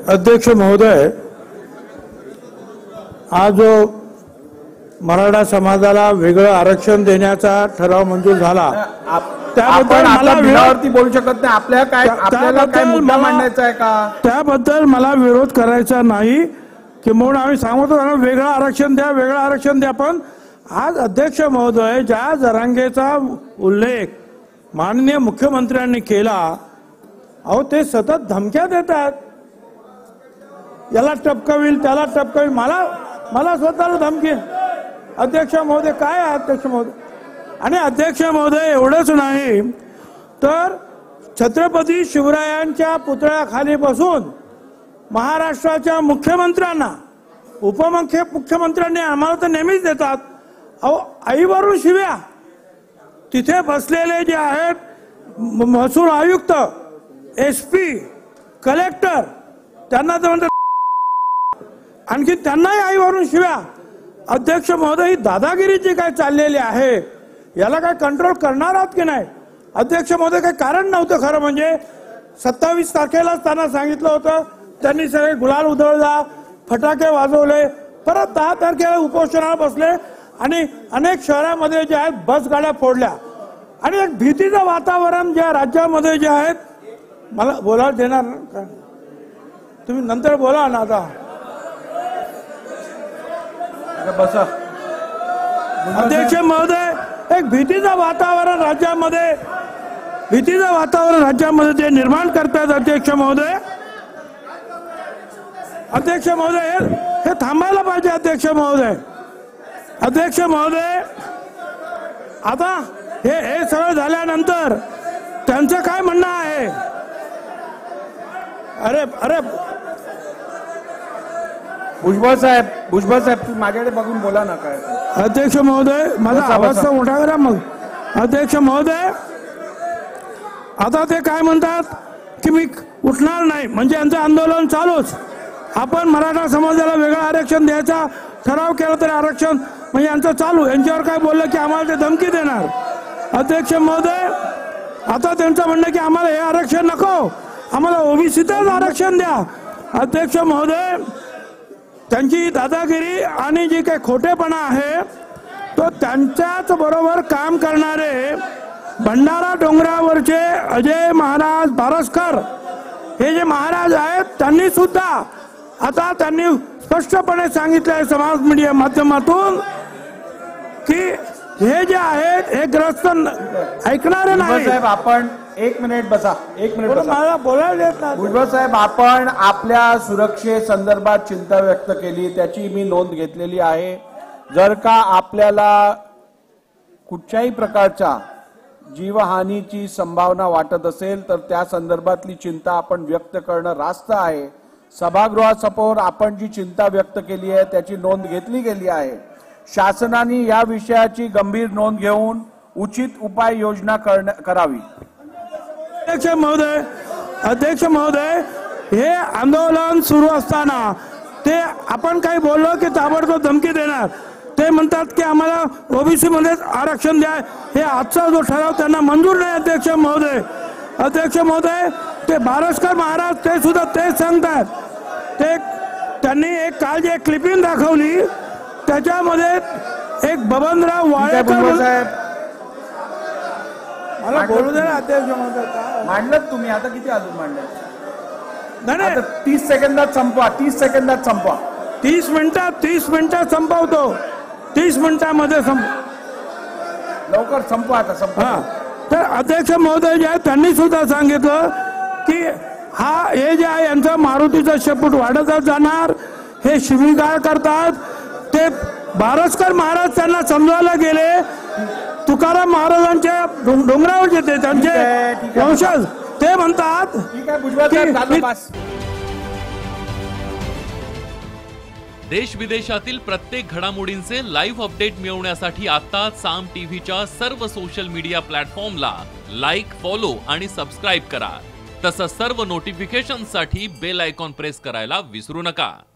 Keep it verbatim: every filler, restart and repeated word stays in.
अध्यक्ष महोदय, आज जो मराठा समाजाला वेगळं आरक्षण देण्याचा ठराव मंजूर झाला त्याबद्दल मला विरोधावरती बोलू शकत नाही. आपल्या काय आपल्याला काय मुद्दा मांडायचा आहे का त्याबद्दल मला विरोध करायचा नाही की म्हणून आम्ही सांगतो वेगळं आरक्षण द्या वेगळं आरक्षण द्या. पण आज अध्यक्ष महोदय ज्या जरांगेचा उल्लेख माननीय मुख्यमंत्र्यांनी केला, अहो ते सतत धमक्या देतात, याला टपकविल त्याला टपकविल. मला मला स्वतःला धमकी. अध्यक्ष महोदय काय आहे अध्यक्ष महोदय? आणि अध्यक्ष महोदय एवढंच नाही तर छत्रपती शिवरायांच्या पुतळ्याखाली बसून महाराष्ट्राच्या मुख्यमंत्र्यांना उपमुख्य मुख्यमंत्र्यांनी आम्हाला तर नेहमीच देतात, अहो आईवरून शिव्या. तिथे बसलेले जे आहेत महसूल आयुक्त, एसपी, कलेक्टर, त्यांना तर म्हणतात, आणखी त्यांनाही आईवरून शिव्या. अध्यक्ष महोदय, ही दादागिरीची काय चाललेली आहे, याला काय कंट्रोल करणार आहात की नाही? अध्यक्ष महोदय, काही कारण नव्हतं खरं म्हणजे. सत्तावीस तारखेलाच त्यांना सांगितलं होतं, त्यांनी सगळे गुलाल उधळला, फटाके वाजवले, परत दहा तारखेला उपोषणाला बसले आणि अनेक शहरामध्ये जे आहेत बस गाड्या फोडल्या आणि एक भीतीचं वातावरण ज्या राज्यामध्ये जे आहेत. मला बोलायला देणार का तुम्ही? नंतर बोला ना. आता बसा. अध्यक्ष महोदय, एक भीतीचं वातावरण राज्यामध्ये भीतीचं वातावरण राज्यामध्ये ते निर्माण करतात. अध्यक्ष महोदय अध्यक्ष महोदय हे थांबायला पाहिजे. अध्यक्ष महोदय अध्यक्ष महोदय आता हे हे सगळं झाल्यानंतर त्यांचं काय म्हणणं आहे? अरे अरे भुजबळ साहेब भुजबळ साहेब माझ्याकडे बघून बोला ना. काय अध्यक्ष महोदय, माझा आवाज तर मोठा करा मग. अध्यक्ष महोदय, आता ते काय म्हणतात की मी उठणार नाही, म्हणजे यांचं आंदोलन चालूच. आपण मराठा समाजाला वेगळं आरक्षण द्यायचा ठराव केला तरी आरक्षण म्हणजे यांचं चालू. यांच्यावर काय बोललं की आम्हाला ते धमकी देणार. अध्यक्ष महोदय, आता त्यांचं म्हणणं की आम्हाला हे आरक्षण नको, आम्हाला ओबीसीतच आरक्षण द्या. अध्यक्ष महोदय, त्यांची दादागिरी आणि जी काही खोटेपणा आहे तो त्यांच्याच बरोबर काम करणारे भंडारा डोंगरावरचे अजय महाराज बारसकर हे जे महाराज आहेत, त्यांनी सुद्धा आता त्यांनी स्पष्टपणे सांगितलंय समाज मीडिया माध्यमातून की हे जे आहेत हे ग्रस्त ऐकणारे नाही. साहेब आपण एक मिनिट बसा. एक मिनिट मला बोलायला देत नाही. भुजबळ साहेब, आपण आपल्या सुरक्षेसंदर्भात चिंता व्यक्त केली, त्याची मी नोंद घेतलेली आहे. जर का आपल्याला कुठच्याही प्रकारच्या जीवहानीची संभावना वाटत असेल तर त्या संदर्भातली चिंता आपण व्यक्त करणं रास्त आहे. सभागृहासमोर आपण जी चिंता व्यक्त केली आहे त्याची नोंद घेतली गेली आहे. शासनाने या विषयाची गंभीर नोंद घेऊन उचित उपाययोजना करावी. अध्यक्ष महोदय अध्यक्ष महोदय हे आंदोलन सुरू असताना ते आपण काही बोललो की ताबडतोब धमकी देणार. ते म्हणतात की आम्हाला ओबीसी मध्येच आरक्षण द्या. हे आजचा जो ठराव त्यांना मंजूर नाही. अध्यक्ष महोदय अध्यक्ष महोदय ते बारसकर महाराज ते सुद्धा तेच सांगतात. ते त्यांनी एक काल जे क्लिपिंग दाखवली त्याच्यामध्ये एक बबनराव वाळेकर साहेब, मला बोलू दे ना. अध्यक्ष महोदय मांडलं तुम्ही, आता किती अजून मांडलं? नाही, तीस सेकंदात संपवा. तीस सेकंदात संपवा. तीस मिनिटात तीस मिनिटात संपवतो. तीस मिनिटांमध्ये संप लवकर संपवा. आता संपवा. तर अध्यक्ष महोदय जे त्यांनी सुद्धा सांगितलं की हा हे जे आहे यांचा मारुतीचा शेपूट वाढतच जाणार. हे शिवीगाळ करतात. ते बारसकर महाराज त्यांना समजायला गेले. तुकाराम महाराजांच्या डोंगरावर येते त्यांचे वंशज ते म्हणतात. देश विदेशातील प्रत्येक घडामोडींचे लाईव्ह अपडेट मिळवण्यासाठी आता साम टीव्हीच्या सर्व सोशल मीडिया प्लॅटफॉर्मला लाईक, फॉलो आणि सबस्क्राईब करा. तसंच सर्व नोटिफिकेशनसाठी बेल आयकॉन प्रेस करायला विसरू नका.